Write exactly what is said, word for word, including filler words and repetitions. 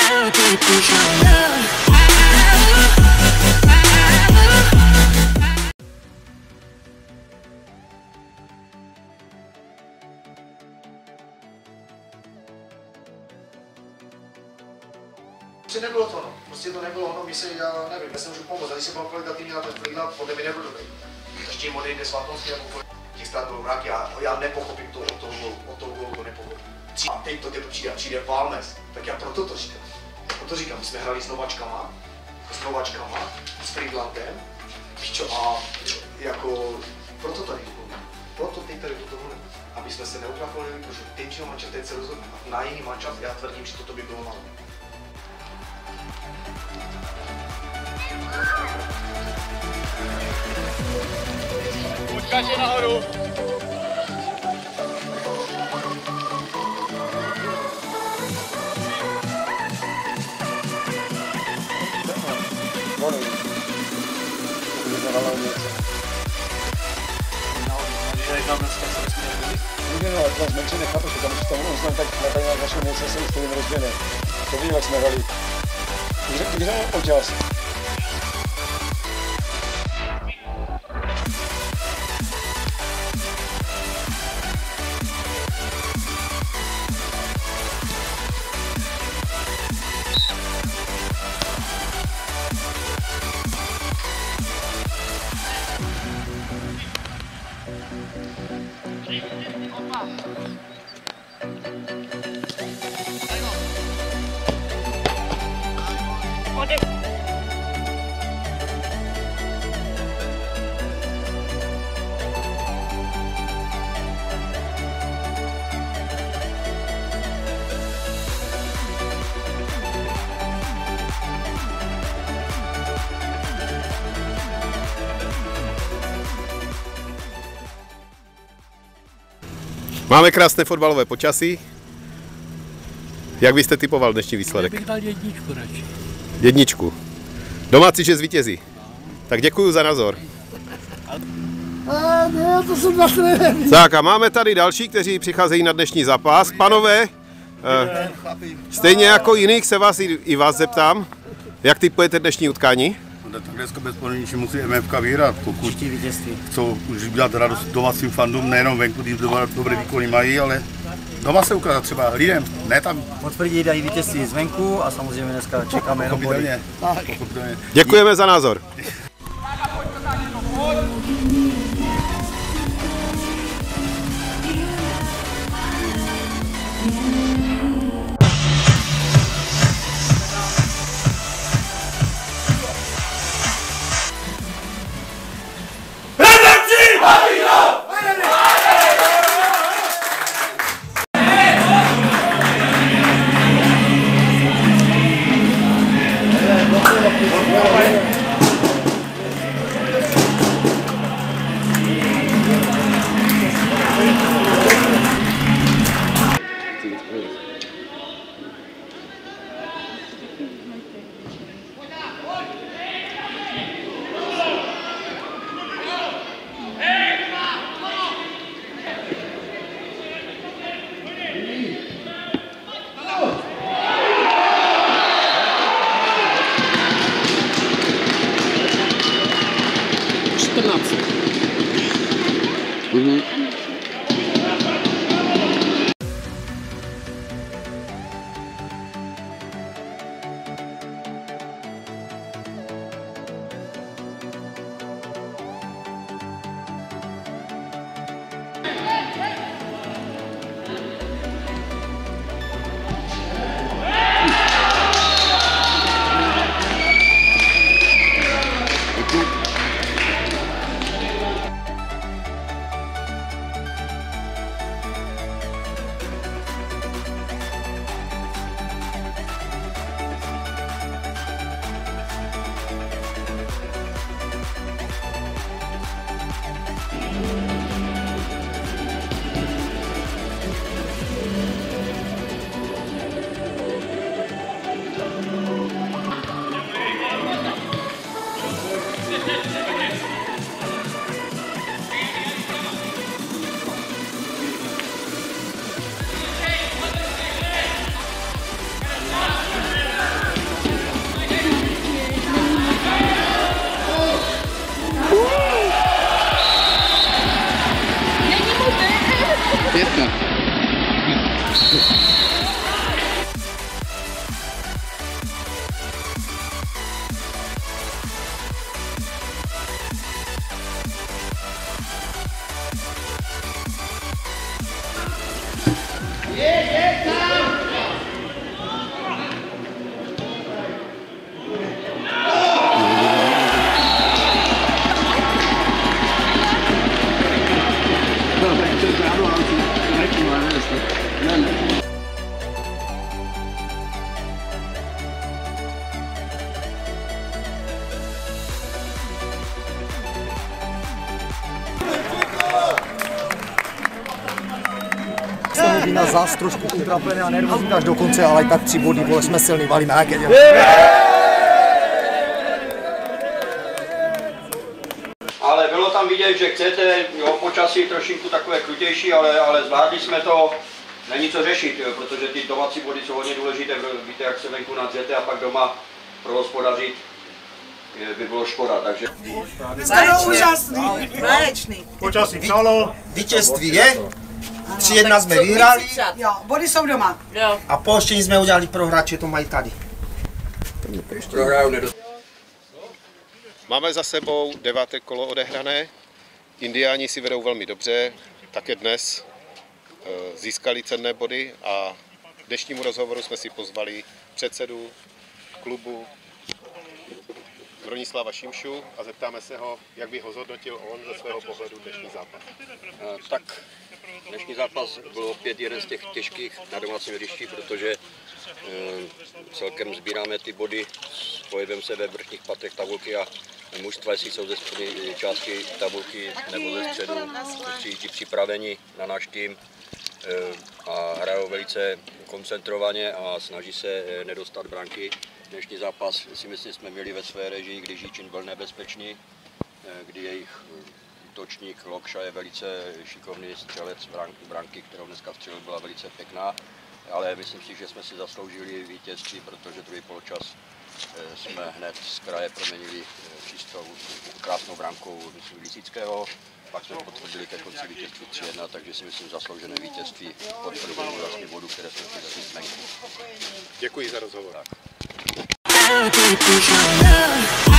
Prostě nebylo to, no. Prostě to nebylo ono, my se, já nevím, já jsem už pomoct, tady se byl kvalitativní na ten freelance, podle mě nebyl dobrý. Ještě jim odejde Svatonský, nebo těch stát bylo mraky, já, já nepochopím to od toho golu, od toho golu to nepochopím. A teď to přijde, přijde Palmes, tak já proto to říkám. Proto říkám, my jsme hrali s nováčkama, s nováčkama, s Friedlandem, a jako, proto tady to proto teď tady toto mluvím, aby jsme se neutrapili, protože tenčího manča teď se rozhodne. Na jiný manča, já tvrdím, že toto by bylo malo. Počkáte nahoru. Můžeme, ale to zmenšit nechápu, že tam už tam znám tak tady na naše městě se už to rozběhne. To vidím, jak jsme hrali. Když o čas. Máme krásné fotbalové počasí. Jak byste typoval dnešní výsledek? Já bych dal jedničku radši. Jedničku. Domácí, že zvítězí. Tak děkuji za názor. A ne, to jsem zase nevím. Tak a máme tady další, kteří přicházejí na dnešní zápas. Panové, eh, stejně jako jiných se vás i, i vás zeptám, jak typujete dnešní utkání? Tak dneska bezpodmínečně musí M F K vyhrát, pokud chcou už udělat radost domácím fandům, nejenom venku, když dobré výkony mají, ale doma se ukázat třeba lidem, ne tam. Potvrdí dají vítězství zvenku a samozřejmě dneska čekáme jenom body. Děkujeme za názor. zas trošku utrapený a nervózní až do konce, ale i tak tři body, vole, jsme silný, valíme, jak je. Ale bylo tam vidět, že chcete, jo, počasí trošinku takové krutější, ale, ale zvládli jsme to, není co řešit, jo, protože ty domácí body jsou hodně důležité, víte, jak se venku nadřete a pak doma prohospodařit by bylo škoda, takže... To úžasný, báječný. Počasí přalo. Vítězství je, tři jedna jsme vyhráli. Jo, body jsou doma. Jo. A pouštění jsme udělali pro hráče, to mají tady. Máme za sebou deváté kolo odehrané. Indiáni si vedou velmi dobře, také dnes získali cenné body a k dnešnímu rozhovoru jsme si pozvali předsedu klubu Bronislava Šimšu a zeptáme se ho, jak by ho zhodnotil on ze svého pohledu dnešní zápas. Tak dnešní zápas byl opět jeden z těch těžkých na domácím hřišti, protože celkem sbíráme ty body, pohybujeme se ve vrchních patrech tabulky a mužstva, jestli jsou ze spodní části tabulky nebo ze středu, přijíždí připraveni na náš tým a hrajou velice koncentrovaně a snaží se nedostat branky. Dnešní zápas si myslím, jsme měli ve své režii, kdy Žičín byl nebezpečný, kdy jejich útočník Lokša je velice šikovný střelec branky, kterou dneska střelil, byla velice pěkná, ale myslím si, že jsme si zasloužili vítězství, protože druhý poločas jsme hned z kraje proměnili čistou krásnou brankou Lisického. Pak jsme potvrdili ke konci vítězství tři jedna, takže si myslím zasloužené vítězství potvrdili vlastně bodu, které jsme přidali z venku. Děkuji za rozhovor. Tak.